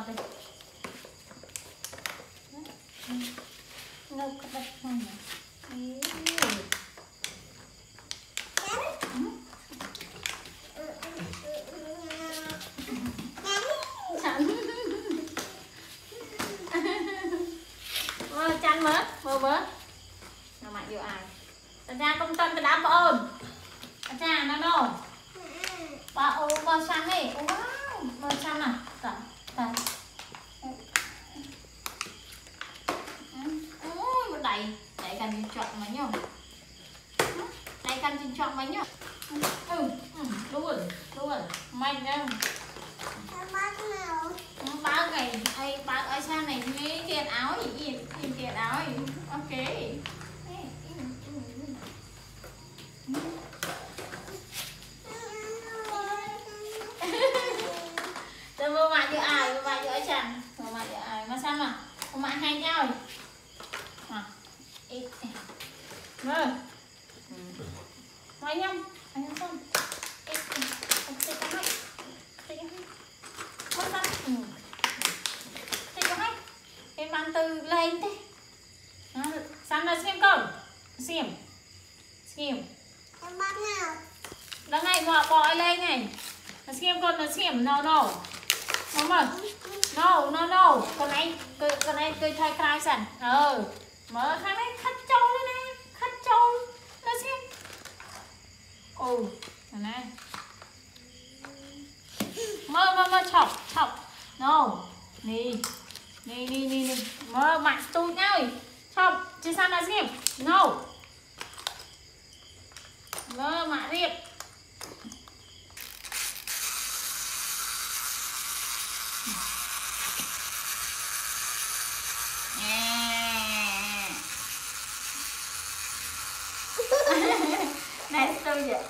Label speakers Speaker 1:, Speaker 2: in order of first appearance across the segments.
Speaker 1: ngọt đi. Ngâu cái đất này nè. Chăn mất, mơ bớt. Nó mạnh vô ai. Thật ra công tân cái đám ơn. Thật ra nó đâu. Bà ô mơ xanh đi. Wow, mơ xanh à. Tại. Ôi, đẩy cần nhìn chọn mấy nhỉ. Đẩy cần nhìn chọn mấy nhỉ. Luôn. Mạnh đâu. Bao ngày bao ở sang này mấy kiện áo gì kiện áo gì ok rồi mơ mại cho ai chẳng mơ mại cho ai mà sao mà mơ mại hay nhau mơ mấy nhâm anh không em ăn từ lên thế sẵn là xem con xem em bắt nào đang ngày bỏ lên này là xem con là xem no mà no con này cười thay khai sẵn mở khăn này khát trâu nó xem này mơ chọc no nì mơ mặt tụi nhau chọc chứ sao là xem no mơ mặt riệp này tôi vậy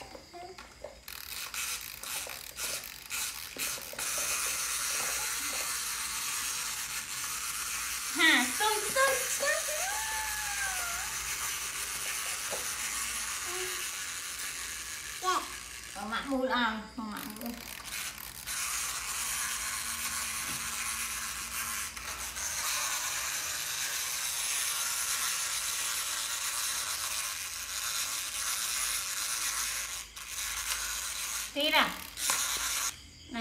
Speaker 1: mặt mùi mặt mùi tí nào này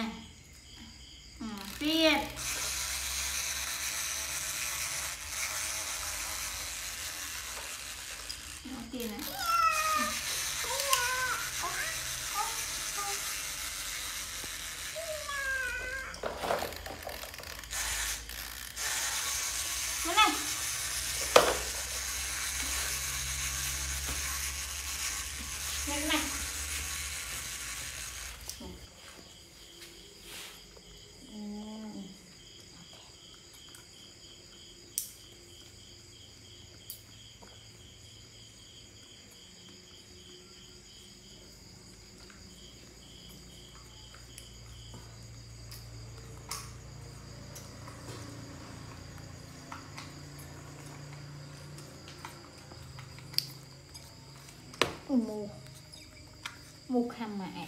Speaker 1: tiệt tiền này này mù khăm mẹ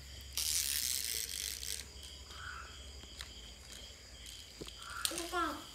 Speaker 1: con